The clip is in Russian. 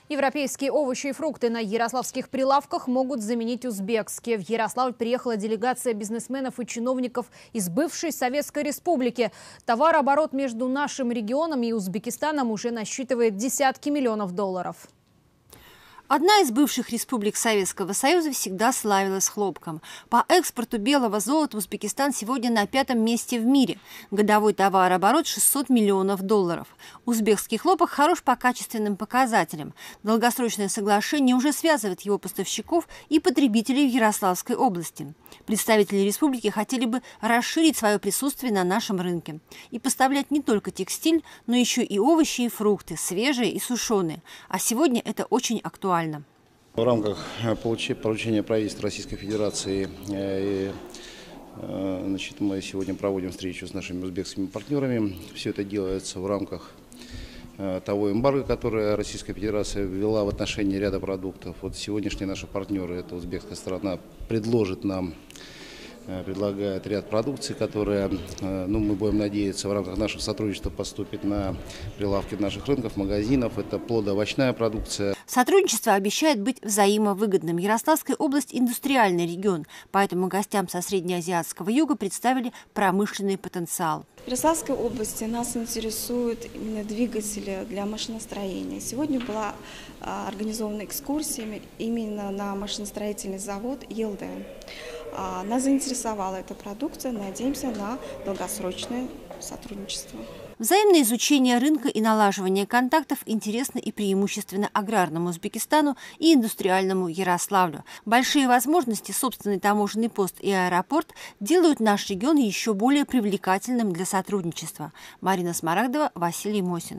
Европейские овощи и фрукты на ярославских прилавках могут заменить узбекские. В Ярославль приехала делегация бизнесменов и чиновников из бывшей Советской Республики. Товарооборот между нашим регионом и Узбекистаном уже насчитывает десятки миллионов долларов. Одна из бывших республик Советского Союза всегда славилась хлопком. По экспорту белого золота Узбекистан сегодня на 5-м месте в мире. Годовой товарооборот 600 миллионов долларов. Узбекский хлопок хорош по качественным показателям. Долгосрочное соглашение уже связывает его поставщиков и потребителей в Ярославской области. Представители республики хотели бы расширить свое присутствие на нашем рынке и поставлять не только текстиль, но еще и овощи и фрукты, свежие и сушеные. А сегодня это очень актуально. В рамках поручения правительства Российской Федерации мы сегодня проводим встречу с нашими узбекскими партнерами. Все это делается в рамках того эмбарго, которое Российская Федерация ввела в отношении ряда продуктов. Вот сегодняшние наши партнеры, это узбекская сторона, предлагает ряд продукции, которая, мы будем надеяться, в рамках нашего сотрудничества поступит на прилавки наших рынков, магазинов. Это плодоовощная продукция. Сотрудничество обещает быть взаимовыгодным. Ярославская область – индустриальный регион, поэтому гостям со среднеазиатского юга представили промышленный потенциал. В Ярославской области нас интересуют именно двигатели для машиностроения. Сегодня была организована экскурсия именно на машиностроительный завод «Елден». Нас заинтересовала эта продукция, надеемся на долгосрочное сотрудничество. Взаимное изучение рынка и налаживание контактов интересно и преимущественно аграрному Узбекистану и индустриальному Ярославлю. Большие возможности, собственный таможенный пост и аэропорт делают наш регион еще более привлекательным для сотрудничества. Марина Смарагдова, Василий Мосин.